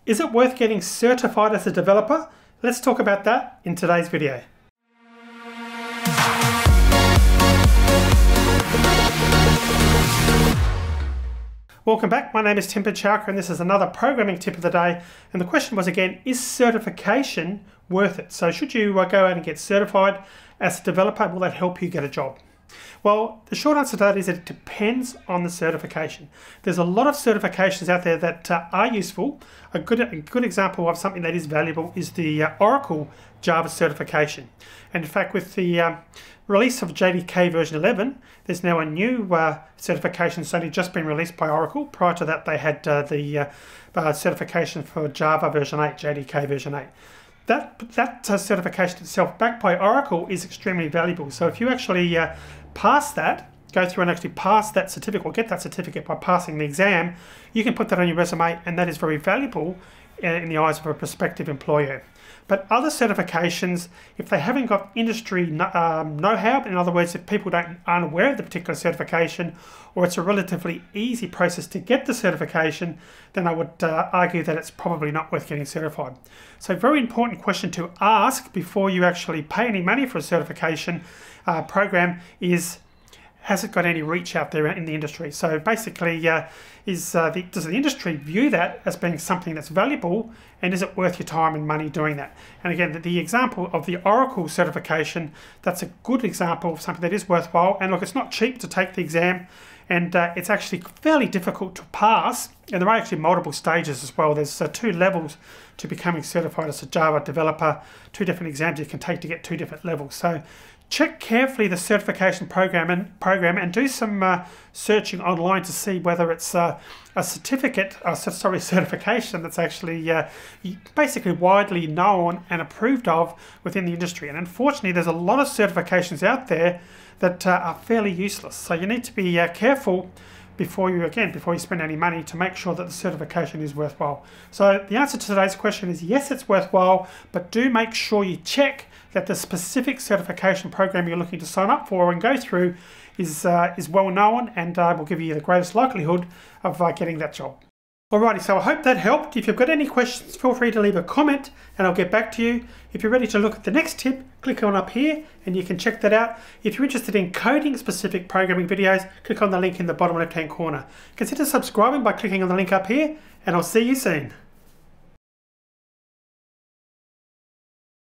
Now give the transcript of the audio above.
Is it worth getting certified as a developer? Let's talk about that in today's video. Welcome back, my name is Tim Buchalka and this is another programming tip of the day. And the question was again, is certification worth it? So should you go out and get certified as a developer? Will that help you get a job? Well, the short answer to that is that it depends on the certification. There's a lot of certifications out there that are useful. A good example of something that is valuable is the Oracle Java certification. And in fact, with the release of JDK version 11, there's now a new certification that's only just been released by Oracle. Prior to that, they had the certification for Java version 8, JDK version 8. That certification itself, backed by Oracle, is extremely valuable. So if you actually pass that, go through and actually pass that certificate, or get that certificate by passing the exam, you can put that on your resume, and that is very valuable in the eyes of a prospective employer. But other certifications, if they haven't got industry know-how, in other words, if people aren't aware of the particular certification, or it's a relatively easy process to get the certification, then I would argue that it's probably not worth getting certified. So a very important question to ask before you actually pay any money for a certification program is, has it got any reach out there in the industry? So basically, does the industry view that as being something that's valuable, and is it worth your time and money doing that? And again, the example of the Oracle certification, that's a good example of something that is worthwhile. And look, it's not cheap to take the exam, and it's actually fairly difficult to pass. And there are actually multiple stages as well. There's 2 levels to becoming certified as a Java developer, 2 different exams you can take to get 2 different levels. So check carefully the certification program and do some searching online to see whether it's a certification that's actually basically widely known and approved of within the industry. And unfortunately, there's a lot of certifications out there that are fairly useless. So you need to be careful before you spend any money to make sure that the certification is worthwhile. So the answer to today's question is yes, it's worthwhile, but do make sure you check that the specific certification program you're looking to sign up for and go through is well known and will give you the greatest likelihood of getting that job. Alrighty, so I hope that helped. If you've got any questions, feel free to leave a comment and I'll get back to you. If you're ready to look at the next tip, click on up here and you can check that out. If you're interested in coding specific programming videos, click on the link in the bottom left hand corner. Consider subscribing by clicking on the link up here, and I'll see you soon.